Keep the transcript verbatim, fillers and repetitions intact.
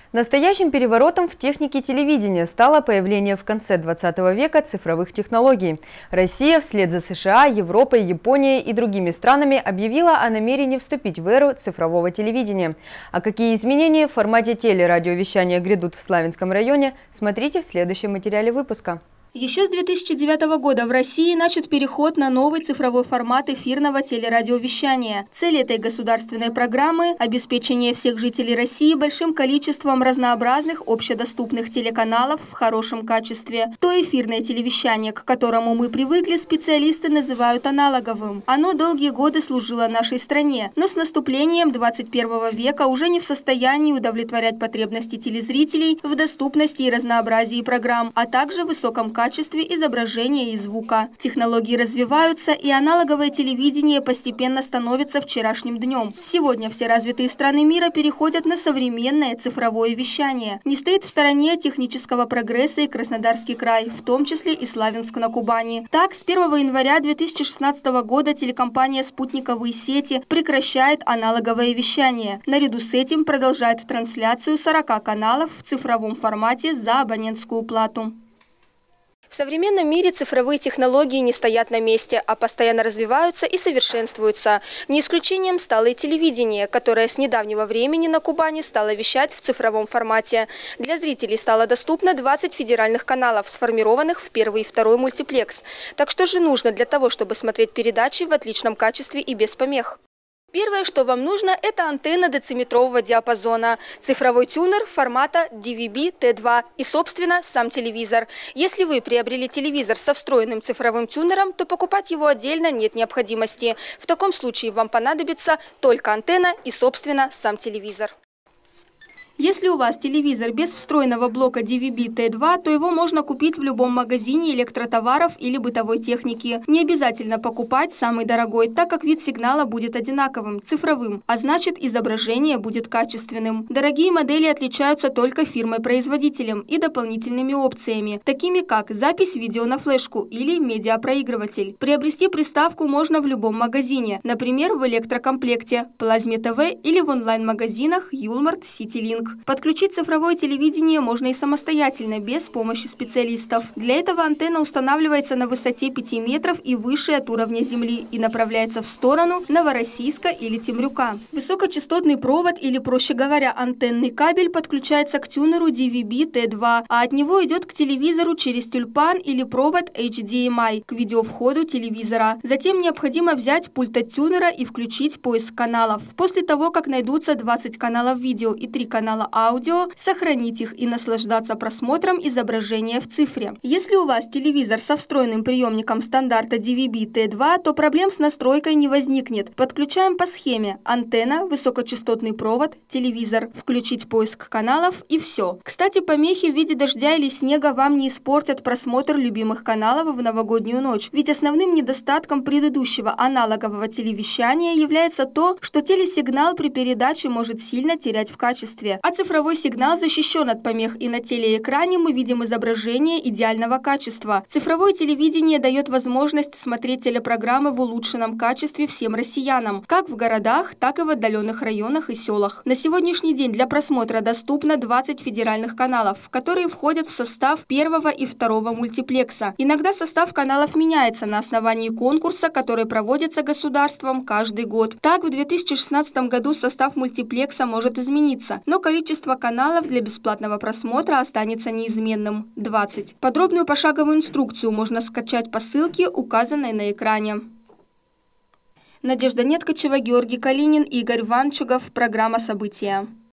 Настоящим переворотом в технике телевидения стало появление в конце двадцатого века цифровых технологий. Россия вслед за США, Европой, Японией и другими странами объявила о намерении вступить в эру цифрового телевидения. А какие изменения в формате телерадиовещания грядут в Славянском районе, смотрите в следующем материале выпуска. Еще с две тысячи девятого года в России начат переход на новый цифровой формат эфирного телерадиовещания. Цель этой государственной программы – обеспечение всех жителей России большим количеством разнообразных общедоступных телеканалов в хорошем качестве. То эфирное телевещание, к которому мы привыкли, специалисты называют аналоговым. Оно долгие годы служило нашей стране, но с наступлением двадцать первого века уже не в состоянии удовлетворять потребности телезрителей в доступности и разнообразии программ, а также высоком качестве качестве изображения и звука. Технологии развиваются, и аналоговое телевидение постепенно становится вчерашним днем. Сегодня все развитые страны мира переходят на современное цифровое вещание. Не стоит в стороне технического прогресса и Краснодарский край, в том числе и Славянск на Кубани. Так, с первого января две тысячи шестнадцатого года телекомпания «Спутниковые сети» прекращает аналоговое вещание. Наряду с этим продолжает трансляцию сорока каналов в цифровом формате за абонентскую плату. В современном мире цифровые технологии не стоят на месте, а постоянно развиваются и совершенствуются. Не исключением стало и телевидение, которое с недавнего времени на Кубани стало вещать в цифровом формате. Для зрителей стало доступно двадцать федеральных каналов, сформированных в первый и второй мультиплекс. Так что же нужно для того, чтобы смотреть передачи в отличном качестве и без помех? Первое, что вам нужно, это антенна дециметрового диапазона, цифровой тюнер формата ди ви би ти два и, собственно, сам телевизор. Если вы приобрели телевизор со встроенным цифровым тюнером, то покупать его отдельно нет необходимости. В таком случае вам понадобится только антенна и, собственно, сам телевизор. Если у вас телевизор без встроенного блока ди ви би ти два, то его можно купить в любом магазине электротоваров или бытовой техники. Не обязательно покупать самый дорогой, так как вид сигнала будет одинаковым, цифровым, а значит изображение будет качественным. Дорогие модели отличаются только фирмой-производителем и дополнительными опциями, такими как запись видео на флешку или медиапроигрыватель. Приобрести приставку можно в любом магазине, например, в электрокомплекте, Плазме ТВ или в онлайн-магазинах Юлмарт, Ситилинк. Подключить цифровое телевидение можно и самостоятельно, без помощи специалистов. Для этого антенна устанавливается на высоте пяти метров и выше от уровня земли и направляется в сторону Новороссийска или Темрюка. Высокочастотный провод, или, проще говоря, антенный кабель, подключается к тюнеру ди ви би ти два, а от него идет к телевизору через тюльпан или провод эйч ди эм ай к видеовходу телевизора. Затем необходимо взять пульт от тюнера и включить поиск каналов. После того, как найдутся двадцать каналов видео и три канала аудио, сохранить их и наслаждаться просмотром изображения в цифре. Если у вас телевизор со встроенным приемником стандарта ди ви би ти два, то проблем с настройкой не возникнет. Подключаем по схеме: антенна, высокочастотный провод, телевизор, включить поиск каналов и все. Кстати, помехи в виде дождя или снега вам не испортят просмотр любимых каналов в новогоднюю ночь, ведь основным недостатком предыдущего аналогового телевещания является то, что телесигнал при передаче может сильно терять в качестве. А цифровой сигнал защищен от помех, и на телеэкране мы видим изображение идеального качества. Цифровое телевидение дает возможность смотреть телепрограммы в улучшенном качестве всем россиянам, как в городах, так и в отдаленных районах и селах. На сегодняшний день для просмотра доступно двадцать федеральных каналов, которые входят в состав первого и второго мультиплекса. Иногда состав каналов меняется на основании конкурса, который проводится государством каждый год. Так, в две тысячи шестнадцатом году состав мультиплекса может измениться, но количество Количество каналов для бесплатного просмотра останется неизменным – двадцать. Подробную пошаговую инструкцию можно скачать по ссылке, указанной на экране. Надежда Неткачева, Георгий Калинин, Игорь Ванчугов. Программа «События».